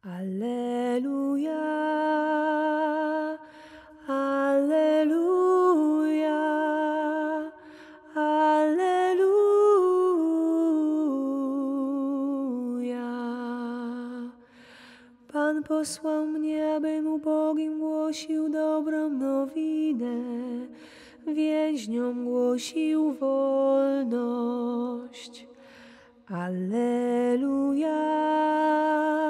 Alleluja, alleluja, alleluja. Pan posłał mnie, abym ubogim głosił dobrą nowinę, więźniom głosił wolność. Alleluja.